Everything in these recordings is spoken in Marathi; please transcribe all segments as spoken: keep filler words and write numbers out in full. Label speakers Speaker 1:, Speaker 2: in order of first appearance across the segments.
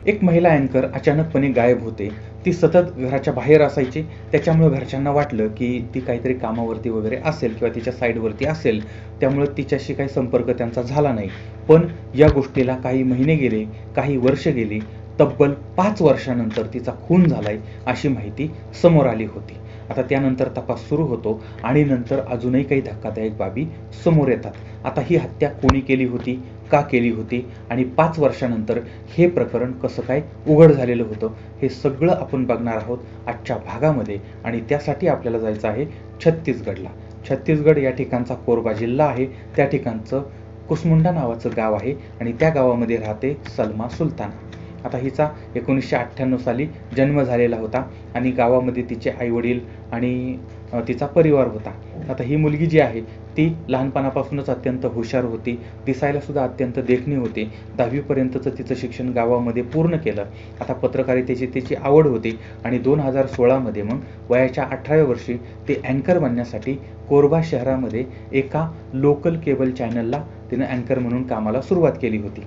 Speaker 1: एक महिला अँकर अचानकपणे गायब होते. ती सतत घराच्या बाहेर असायची. त्याच्यामुळे घरच्यांना वाटलं की ती काहीतरी कामावरती वगैरे असेल किंवा तिच्या साईडवरती असेल. त्यामुळे तिच्याशी काही संपर्क त्यांचा झाला नाही. पण या गोष्टीला काही महिने गेले, काही वर्ष गेली. तब्बल पाच वर्षानंतर तिचा खून झालाय अशी माहिती समोर आली होती. आता त्यानंतर तपास सुरू होतो आणि नंतर अजूनही काही धक्कादायक बाबी समोर येतात. आता ही हत्या कोणी केली होती, का केली होती आणि पाच वर्षानंतर हे प्रकरण कसं काय उघड झालेलं होतं, हे सगळं आपण बघणार आहोत आजच्या भागामध्ये. आणि त्यासाठी आपल्याला जायचं आहे छत्तीसगडला. छत्तीसगड या ठिकाणचा कोरबा जिल्हा आहे. त्या ठिकाणचं कुसमुंडा नावाचं गाव आहे आणि त्या गावामध्ये राहते सलमा सुलतान. आता हिचा एकोणीसशे अठ्ठ्याण्णव साली जन्म झालेला होता आणि गावामध्ये तिचे आईवडील आणि तिचा परिवार होता. आता ही मुलगी जी आहे ती लहानपणापासूनच अत्यंत हुशार होती. दिसायला सुद्धा अत्यंत देखणी होती. दहावीपर्यंतचं तिचं शिक्षण गावामध्ये पूर्ण केलं. आता पत्रकारितेची तिची आवड होती आणि दोन हजार सोळामध्ये मग वयाच्या अठराव्या वर्षी ती अँकर बनण्यासाठी कोरबा शहरामध्ये एका लोकल केबल चॅनलला तिनं अँकर म्हणून कामाला सुरुवात केली होती.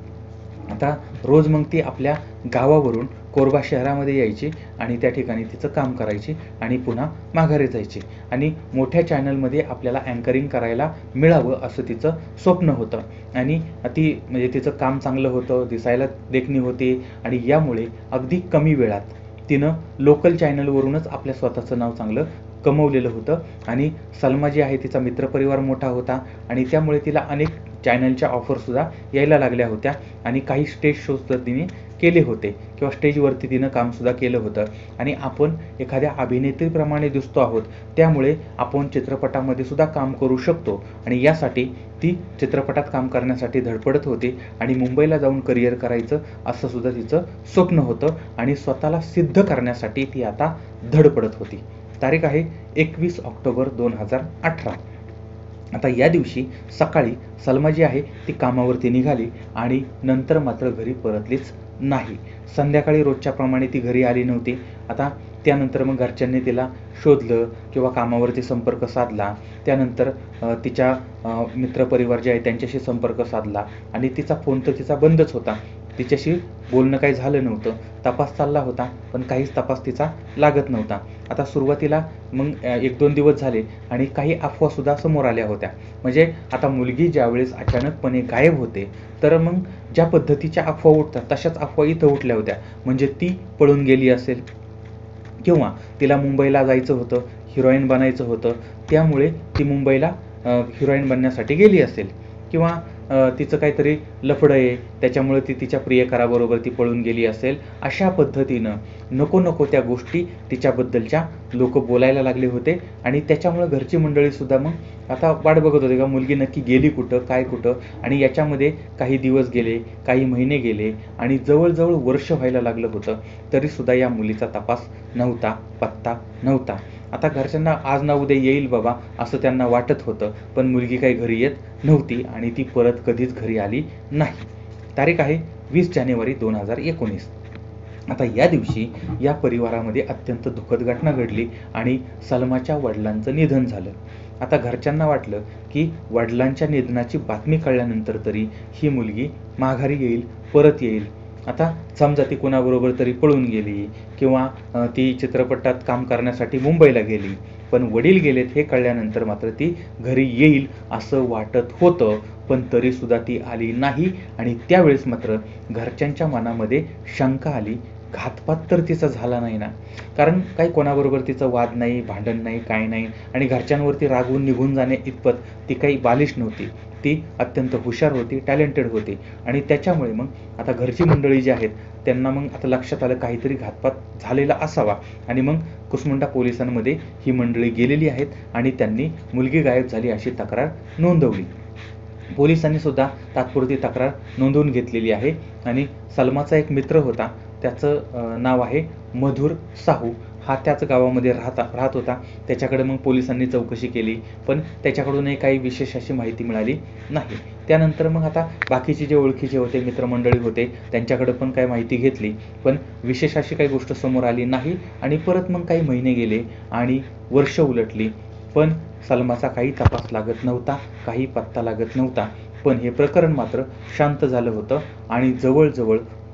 Speaker 1: आता रोज मग ती आपल्या गावावरून कोरबा शहरामध्ये यायची आणि त्या ठिकाणी तिचं काम करायची आणि पुन्हा माघारी जायची. आणि मोठ्या चॅनलमध्ये आपल्याला अँकरिंग करायला मिळावं असं तिचं स्वप्न होतं. आणि ती म्हणजे तिचं काम चांगलं होतं, दिसायला देखणी होती आणि यामुळे अगदी कमी वेळात तिनं लोकल चॅनलवरूनच आपल्या स्वतःचं नाव चांगलं कमवलेलं होतं. आणि सलमा जी आहे तिचा मित्रपरिवार मोठा होता आणि त्यामुळे तिला अनेक चॅनलच्या ऑफरसुद्धा यायला लागल्या होत्या आणि काही स्टेज शोज तर तिने केले होते किंवा स्टेजवरती तिनं कामसुद्धा केलं होतं. आणि आपण एखाद्या अभिनेत्रीप्रमाणे दिसतो आहोत, त्यामुळे आपण चित्रपटामध्ये सुद्धा काम करू शकतो आणि यासाठी ती चित्रपटात काम करण्यासाठी धडपडत होती आणि मुंबईला जाऊन करिअर करायचं असं सुद्धा तिचं स्वप्न होतं आणि स्वतःला सिद्ध करण्यासाठी ती आता धडपडत होती. तारीख आहे एकवीस ऑक्टोबर दोन हजार अठरा. आता या दिवशी सकाळी सलमा जी आहे ती कामावरती निघाली आणि नंतर मात्र घरी परतलीच नाही. संध्याकाळी रोजच्या प्रमाणे ती घरी आली नव्हती. आता त्यानंतर मग घरच्यांनी तिला शोधलं किंवा कामावरती संपर्क साधला. त्यानंतर तिच्या मित्रपरिवार जे आहे त्यांच्याशी संपर्क साधला आणि तिचा फोन तर तिचा बंदच होता. तिच्याशी बोलणं काही झालं नव्हतं. तपास चालला होता पण काहीच तपास तिचा लागत नव्हता. आता सुरुवातीला मग एक दोन दिवस झाले आणि काही अफवासुद्धा समोर आल्या होत्या. म्हणजे आता मुलगी ज्यावेळेस अचानकपणे गायब होते तर मग ज्या पद्धतीच्या अफवा उठतात तशाच अफवा इथं उठल्या होत्या. म्हणजे ती पळून गेली असेल किंवा तिला मुंबईला जायचं होतं, हिरोईन बनायचं होतं, त्यामुळे ती मुंबईला हिरोईन बनण्यासाठी गेली असेल किंवा तिचं काहीतरी लफडं आहे त्याच्यामुळे ती तिच्या प्रियकराबरोबर ती पळून गेली असेल. अशा पद्धतीनं नको नको त्या गोष्टी तिच्याबद्दलच्या लोक बोलायला लागले होते आणि त्याच्यामुळे घरची मंडळीसुद्धा मग आता वाट बघत होते का मुलगी नक्की गेली कुठं, काय कुठं. आणि याच्यामध्ये काही दिवस गेले, काही महिने गेले आणि जवळजवळ वर्ष व्हायला लागलं होतं तरीसुद्धा या मुलीचा तपास नव्हता, पत्ता नव्हता. आता घरच्यांना आज ना उद्या येईल बाबा असं त्यांना वाटत होतं पण मुलगी काही घरी येत नव्हती आणि ती परत कधीच घरी आली नाही. तारीख आहे वीस जानेवारी दोन हजार एकोणीस. आता या दिवशी या परिवारामध्ये अत्यंत दुःखद घटना घडली आणि सलमाच्या वडिलांचं निधन झालं. आता घरच्यांना वाटलं की वडिलांच्या निधनाची बातमी कळल्यानंतर तरी ही मुलगी माघारी येईल, परत येईल. आता समजा ती कोणाबरोबर तरी पळून गेली किंवा ती चित्रपटात काम करण्यासाठी मुंबईला गेली पण वडील गेलेत हे कळल्यानंतर मात्र ती घरी येईल असं वाटत होतं पण तरीसुद्धा ती आली नाही. आणि त्यावेळेस मात्र घरच्यांच्या मनामध्ये शंका आली, घातपात तर तिचा झाला नाही ना, कारण काही कोणाबरोबर तिचं वाद नाही, भांडण नाही, काय नाही आणि घरच्यांवरती रागवून निघून जाणे इतपत ती काही बालिश नव्हती. ती अत्यंत हुशार होती, टॅलेंटेड होती आणि त्याच्यामुळे मग आता घरची मंडळी जी आहेत त्यांना मग आता लक्षात आलं काहीतरी घातपात झालेला असावा आणि मग कुसमुंडा पोलिसांमध्ये ही मंडळी गेलेली आहेत आणि त्यांनी मुलगी गायब झाली अशी तक्रार नोंदवली. पोलिसांनी सुद्धा तात्पुरती तक्रार नोंदवून घेतलेली आहे आणि सलमाचा एक मित्र होता, त्याचं नाव आहे मधुर साहू. हा त्याच गावामध्ये राहता राहत होता. त्याच्याकडे मग पोलिसांनी चौकशी केली पण त्याच्याकडूनही काही विशेष अशी माहिती मिळाली नाही. त्यानंतर मग आता बाकीचे जे ओळखीचे होते, मित्रमंडळी होते, त्यांच्याकडे पण काही माहिती घेतली पण विशेष अशी काही गोष्ट समोर आली नाही. आणि परत मग काही महिने गेले आणि वर्ष उलटली पण सलमाचा काही तपास लागत नव्हता, काही पत्ता लागत नव्हता. पण हे प्रकरण मात्र शांत झालं होतं आणि जवळजवळ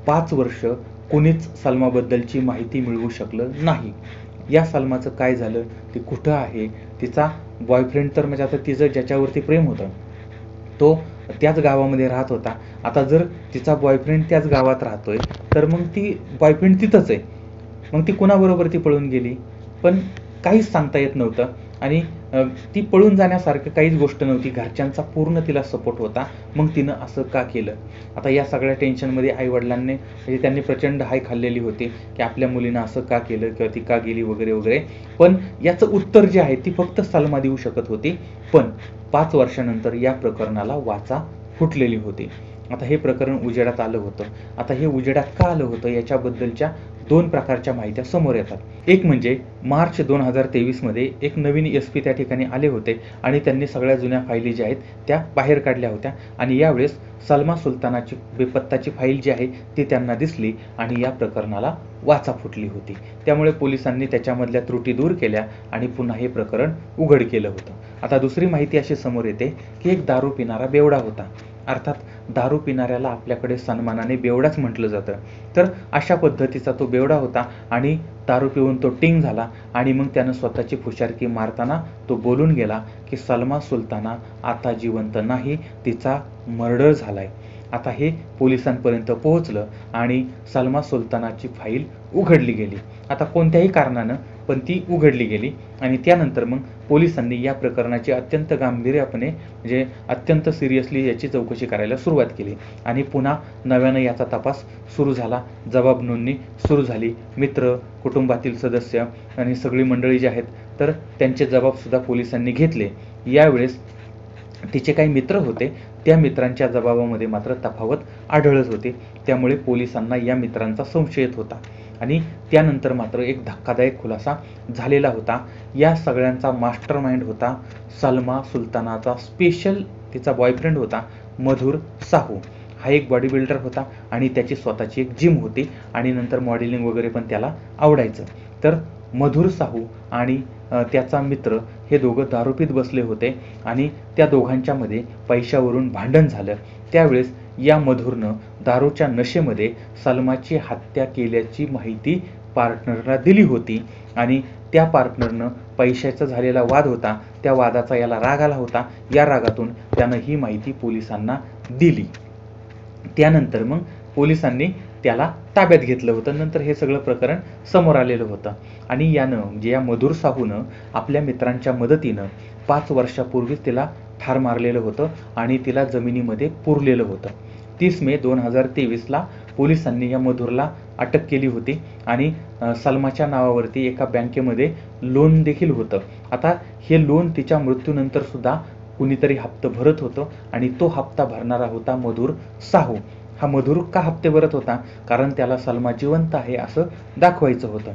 Speaker 1: पाच वर्ष कोणीच सलमाबद्दलची माहिती मिळवू शकलं नाही. या सलमाचं काय झालं, ती कुठं आहे, तिचा बॉयफ्रेंड तर म्हणजे आता तिचं ज्याच्यावरती प्रेम होतं तो त्याच गावामध्ये राहत होता. आता जर तिचा बॉयफ्रेंड त्याच गावात राहतोय तर मग ती बॉयफ्रेंड तिथंच आहे, मग ती कुणाबरोबर ती पळून गेली, पण काहीच सांगता येत नव्हतं. आणि ती पळून जाण्यासारखं काहीच गोष्ट नव्हती. घरच्यांचा पूर्ण तिला सपोर्ट होता. मग तिनं असं का केलं? आता या सगळ्या टेन्शनमध्ये आईवडिलांनी म्हणजे त्यांनी प्रचंड हाय खाल्लेली होती की आपल्या मुलीनं असं का केलं किंवा ती का गेली वगैरे वगैरे. पण याचं उत्तर जे आहे ती फक्त सलमा देऊ शकत होती. पण पाच वर्षानंतर या प्रकरणाला वाचा फुटलेली होती. आता हे प्रकरण उजेडात आलं होतं. आता हे उजेडात का आलं होतं याच्याबद्दलच्या दोन प्रकारच्या माहित्या समोर येतात. एक म्हणजे मार्च दोन हजार तेवीस मध्ये एक नवीन एस पी त्या ठिकाणी आले होते आणि त्यांनी सगळ्या जुन्या फायली ज्या आहेत त्या बाहेर काढल्या होत्या आणि यावेळेस सलमा सुलतानाची बेपत्ताची फाईल जी आहे ती त्यांना दिसली आणि या प्रकरणाला वाचा फुटली होती. त्यामुळे पोलिसांनी त्याच्यामधल्या त्रुटी दूर केल्या आणि पुन्हा हे प्रकरण उघड केलं होतं. आता दुसरी माहिती अशी समोर येते की एक दारू पिणारा बेवडा होता. अर्थात दारू पिणाऱ्याला आपल्याकडे सन्मानाने बेवडाच म्हटलं जातं. तर अशा पद्धतीचा तो बेवडा होता आणि दारू पिऊन तो टिंग झाला आणि मग त्यानं स्वतःची फुशारकी मारताना तो बोलून गेला की सलमा सुलताना आता जिवंत नाही, तिचा मर्डर झालाय. आता हे पोलिसांपर्यंत पोहोचलं आणि सलमा सुलतानाची फाईल उघडली गेली. आता कोणत्याही कारणानं पण ती उघडली गेली आणि त्यानंतर मग पोलिसांनी या प्रकरणाची अत्यंत गांभीर्यापणे म्हणजे अत्यंत सिरियसली याची चौकशी करायला सुरुवात केली आणि पुन्हा नव्यानं याचा तपास सुरू झाला. जबाब नोंदणी सुरू झाली. मित्र, कुटुंबातील सदस्य आणि सगळी मंडळी जी आहेत तर त्यांचे जबाबसुद्धा पोलिसांनी घेतले. यावेळेस तिचे काही मित्र होते, त्या मित्रांच्या जबाबामध्ये मात्र तफावत आढळत होती. त्यामुळे पोलिसांना या मित्रांचा संशय येत होता आणि त्यानंतर मात्र एक धक्कादायक खुलासा झालेला होता. या सगळ्यांचा मास्टर माइंड होता सलमा सुलतानाचा स्पेशल तिचा बॉयफ्रेंड होता मधुर साहू. हा एक बॉडी बिल्डर होता आणि त्याची स्वतःची एक जिम होती आणि नंतर मॉडेलिंग वगैरे पण त्याला आवडायचं. तर मधुर साहू आणि त्याचा मित्र हे दोघं दारू पीत बसले होते आणि त्या दोघांच्या मध्ये पैशावरून भांडण झालं. त्यावेळेस या मधुरनं दारूच्या नशेमध्ये सलमाची हत्या केल्याची माहिती पार्टनरला दिली होती आणि त्या पार्टनरनं पैशाचा झालेला वाद होता, त्या वादाचा याला राग आला होता. या रागातून त्यानं ही माहिती पोलिसांना दिली. त्यानंतर मग पोलिसांनी त्याला ताब्यात घेतलं होतं. नंतर हे सगळं प्रकरण समोर आलेलं होतं आणि यानं म्हणजे या मधुर साहूनं आपल्या मित्रांच्या मदतीनं पाच वर्षापूर्वीच तिला ठार मारलेलं होतं आणि तिला जमिनीमध्ये पुरलेलं होतं. तीस मे दोन हजार तेवीसला पोलिसांनी या मधुरला अटक केली होती आणि सलमाच्या नावावरती एका बँकेमध्ये लोन देखील होतं. आता हे लोन तिच्या मृत्यूनंतर सुद्धा कुणीतरी हप्ता भरत होतं आणि तो हप्ता भरणारा होता मधुर साहू. हा मधुर का हप्ते भरत होता? कारण त्याला सलमा जिवंत आहे असं दाखवायचं होतं.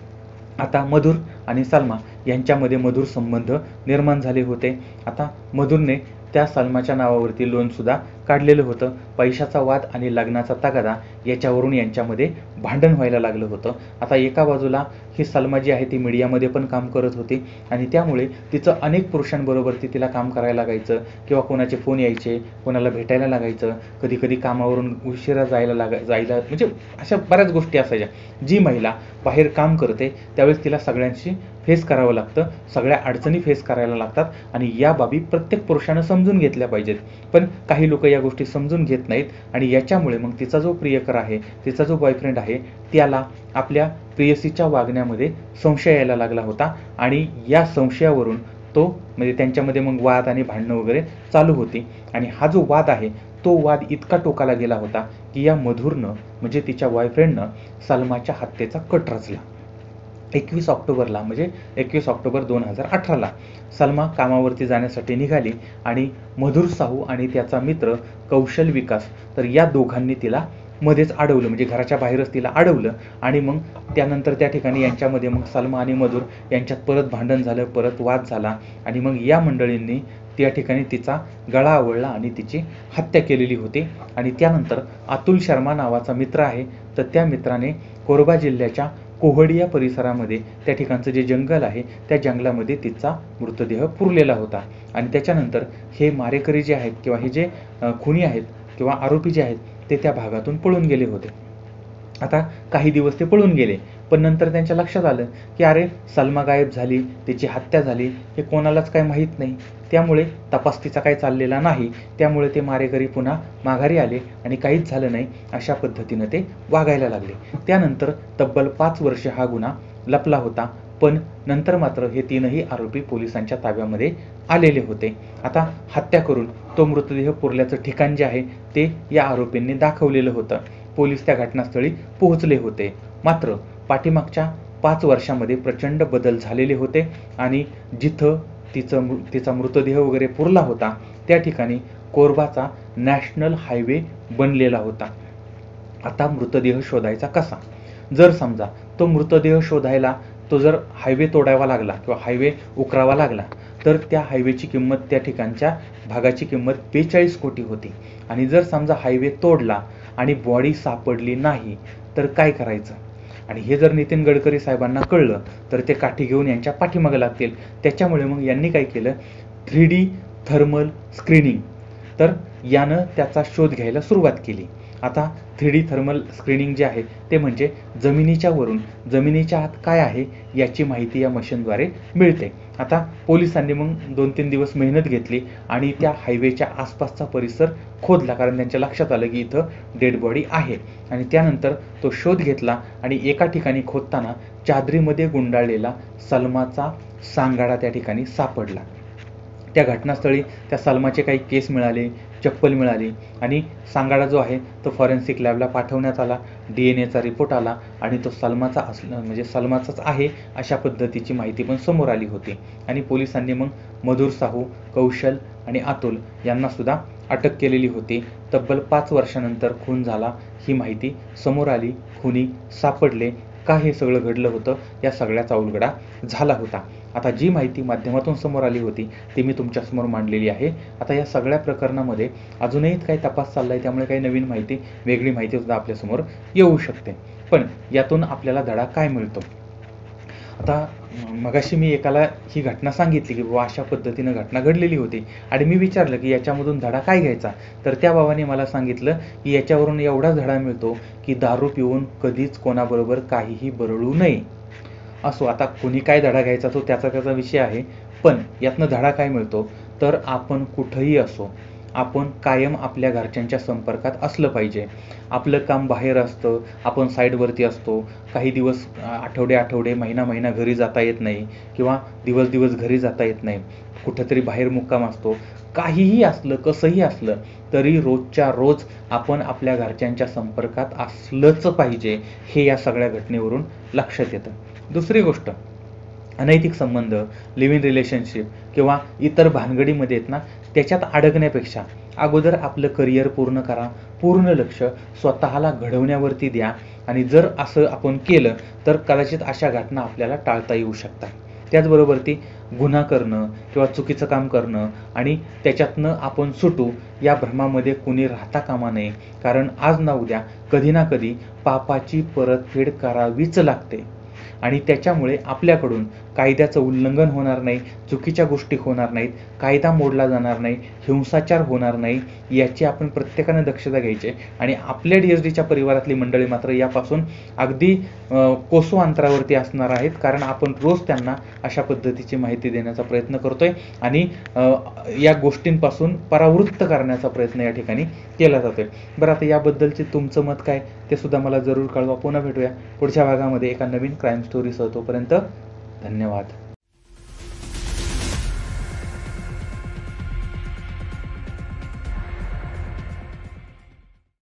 Speaker 1: आता मधुर आणि सलमा यांच्यामध्ये मधुर संबंध निर्माण झाले होते. आता मधुरने त्या सलमाच्या नावावरती लोन सुद्धा काढलेलं होतं. पैशाचा वाद आणि लग्नाचा तगादा याच्यावरून यांच्यामध्ये भांडण व्हायला लागलं होतं. आता एका बाजूला ही सलमा जी आहे ती मीडियामध्ये पण काम करत होती आणि त्यामुळे तिचं अनेक पुरुषांबरोबर ती तिला काम करायला लागायचं किंवा कोणाचे फोन यायचे, कोणाला भेटायला लागायचं, कधी कधी कामावरून उशिरा जायला लागा जायला म्हणजे अशा बऱ्याच गोष्टी असायच्या. जी महिला बाहेर काम करते त्यावेळेस तिला सगळ्यांशी फेस करावं लागतं, सगळ्या अडचणी फेस करायला लागतात आणि या बाबी प्रत्येक पुरुषानं समजून घेतल्या पाहिजेत. पण काही लोक या गोष्टी समजून घेत नाहीत आणि याच्यामुळे मग तिचा जो प्रियकर आहे, तिचा जो बॉयफ्रेंड आहे त्याला आपल्या प्रेयसीच्या वागण्यामध्ये संशय यायला लागला होता आणि या संशयावरून तो म्हणजे त्यांच्यामध्ये मग वाद आणि भांडणं वगैरे चालू होती आणि हा जो वाद आहे तो वाद इतका टोकाला गेला होता की या मधुरनं म्हणजे तिच्या बॉयफ्रेंडनं सलमाच्या हत्येचा कट रचला. एकवीस ऑक्टोबरला म्हणजे एकवीस ऑक्टोबर दोन हजार अठराला सलमा कामावरती जाण्यासाठी निघाली आणि मधुर साहू आणि त्याचा मित्र कौशल विकास तर या दोघांनी तिला मध्येच अडवलं, म्हणजे घराच्या बाहेरच तिला अडवलं आणि मग त्यानंतर त्या ठिकाणी यांच्यामध्ये मग सलमा आणि मधुर यांच्यात परत भांडण झालं, परत वाद झाला आणि मग या मंडळींनी त्या ठिकाणी तिचा गळा आवळला आणि तिची हत्या केलेली होती. आणि त्यानंतर अतुल शर्मा नावाचा मित्र आहे तर त्या मित्राने कोरबा जिल्ह्याच्या कोहडिया परिसरामध्ये त्या ठिकाणचं जे जंगल आहे त्या जंगलामध्ये तिचा मृतदेह पुरलेला होता आणि त्याच्यानंतर हे मारेकरी जे आहेत किंवा हे जे खुनी आहेत किंवा आरोपी जे आहेत ते त्या भागातून पळून गेले होते. आता काही दिवस ते पळून गेले, पण नंतर त्यांच्या लक्षात आलं की अरे सलमा गायब झाली, तिची हत्या झाली, हे कोणालाच काही माहीत नाही. त्यामुळे तपास तिचा काही चाललेला नाही. त्यामुळे ते मारेकरी पुन्हा माघारी आले आणि काहीच झालं नाही अशा पद्धतीनं ते वागायला लागले. त्यानंतर तब्बल पाच वर्ष हा गुन्हा लपला होता, पण नंतर मात्र हे तीनही आरोपी पोलिसांच्या ताब्यामध्ये आलेले होते. आता हत्या करून तो मृतदेह पुरल्याचं ठिकाण जे आहे ते या आरोपींनी दाखवलेलं होतं. पोलीस त्या घटनास्थळी पोहोचले होते. मात्र पाठीमागच्या पाच वर्षामध्ये प्रचंड बदल झालेले होते आणि जिथं तिचं तिचा मृतदेह वगैरे पुरला होता त्या ठिकाणी कोरबाचा नॅशनल हायवे बनलेला होता. आता मृतदेह शोधायचा कसा? जर समजा तो मृतदेह शोधायला तो जर हायवे तोडावा लागला किंवा हायवे उकरावा लागला तर त्या हायवेची किंमत, त्या ठिकाणच्या भागाची किंमत बेचाळीस कोटी होती. आणि जर समजा हायवे तोडला आणि बॉडी सापडली नाही तर काय करायचं? आणि हे जर नितीन गडकरी साहेबांना कळलं तर ते काठी घेऊन यांच्या पाठीमागे लागतील. त्याच्यामुळे मग यांनी काय केलं, थ्री डी थर्मल स्क्रीनिंग, तर यानं त्याचा शोध घ्यायला सुरुवात केली. आता थ्री डी थर्मल स्क्रीनिंग जे आहे ते म्हणजे जमिनीच्या वरून जमिनीच्या आत काय आहे याची माहिती या मशीनद्वारे मिळते. आता पोलिसांनी मग दोन तीन दिवस मेहनत घेतली आणि त्या हायवेच्या आसपासचा परिसर खोदला, कारण त्यांच्या लक्षात आलं की इथं डेड बॉडी आहे. आणि त्यानंतर तो शोध घेतला आणि एका ठिकाणी खोदताना चादरीमध्ये गुंडाळलेला सलमाचा सांगाडा त्या ठिकाणी सापडला. त्या घटनास्थळी त्या सलमाचे काही केस मिळाले, चप्पल मिळाली आणि सांगाडा जो आहे तो फॉरेन्सिक लॅबला पाठवण्यात आला. डी एन एचा रिपोर्ट आला आणि तो सलमाचा असला म्हणजे सलमाचाच आहे अशा पद्धतीची माहिती पण समोर आली होती. आणि पोलिसांनी मग मधुर साहू, कौशल आणि अतुल यांना सुद्धा अटक केलेली होती. तब्बल पाच वर्षानंतर खून झाला ही माहिती समोर आली. खुनी सापडले. का हे सगळं घडलं होतं या सगळ्याचा उलगडा झाला होता. आता जी माहिती माध्यमातून समोर आली होती ती मी तुमच्यासमोर मांडलेली आहे. आता या सगळ्या प्रकरणामध्ये अजूनही काही तपास चाललाय, त्यामुळे काही नवीन माहिती, वेगळी माहिती सुद्धा आपल्यासमोर येऊ शकते. पण यातून आपल्याला धडा काय मिळतो? आता मगाशी मी एकाला ही घटना सांगितली की बाबा अशा पद्धतीनं घटना घडलेली होती आणि मी विचारलं की याच्यामधून धडा काय घ्यायचा, तर त्या बाबाने मला सांगितलं की याच्यावरून एवढाच धडा मिळतो की दारू पिऊन कधीच कोणाबरोबर काहीही बरळू नये. असो, आता कोणी काय धडा घ्यायचा तो त्याचा त्याचा विषय आहे. पण यातनं धडा काय मिळतो तर आपण कुठंही असो, आपण कायम आपल्या घरच्यांच्या संपर्कात असलं पाहिजे. आपलं काम बाहेर असतं, आपण साईडवरती असतो, काही दिवस आठवडे आठवडे महिना महिना घरी जाता येत नाही किंवा दिवस दिवस घरी जाता येत नाही, कुठंतरी बाहेर मुक्काम असतो. काहीही असलं, कसंही असलं तरी रोजच्या रोज आपण आपल्या घरच्यांच्या संपर्कात असलंच पाहिजे, हे या सगळ्या घटनेवरून लक्षात येतं. दुसरी गोष्ट, अनैतिक संबंध, लिव्ह इन रिलेशनशिप किंवा इतर भानगडीमध्ये आहेत ना, त्याच्यात अडकण्यापेक्षा अगोदर आपलं करिअर पूर्ण करा, पूर्ण लक्ष स्वतःला घडवण्यावरती द्या. आणि जर असं आपण केलं तर कदाचित अशा घटना आपल्याला टाळता येऊ शकतात. त्याचबरोबर ती गुन्हा करणं किंवा चुकीचं काम करणं आणि त्याच्यातनं आपण सुटू या भ्रमामध्ये कुणी राहता कामा नये, कारण आज ना उद्या कधी ना कधी पापाची परतफेड करावीच लागते. आणि त्याच्यामुळे आपल्याकडून कायद्याचं उल्लंघन होणार नाही, चुकीच्या गोष्टी होणार नाहीत, कायदा मोडला जाणार नाही, हिंसाचार होणार नाही, याची आपण प्रत्येकानं दक्षता घ्यायची. आणि आपल्या डी एस डीच्या परिवारातली मंडळी मात्र यापासून अगदी कोसो अंतरावरती असणार आहेत, कारण आपण रोज त्यांना अशा पद्धतीची माहिती देण्याचा प्रयत्न करतोय आणि या गोष्टींपासून परावृत्त करण्याचा प्रयत्न या ठिकाणी केला जातोय. बरं, आता याबद्दलचे तुमचं मत काय ते सुद्धा मला जरूर कळवा. पुन्हा भेटूया पुढच्या भागामध्ये एका नवीन क्राईम स्टोरीसह. तोपर्यंत धन्यवाद.